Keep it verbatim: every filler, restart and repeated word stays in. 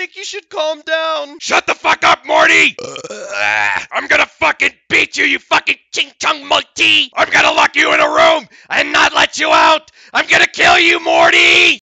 think you should calm down. Shut the fuck up, Morty! I'm gonna fucking beat you, you fucking ching-chung monkey! I'm gonna lock you in a room and not let you out! I'm gonna kill you, Morty!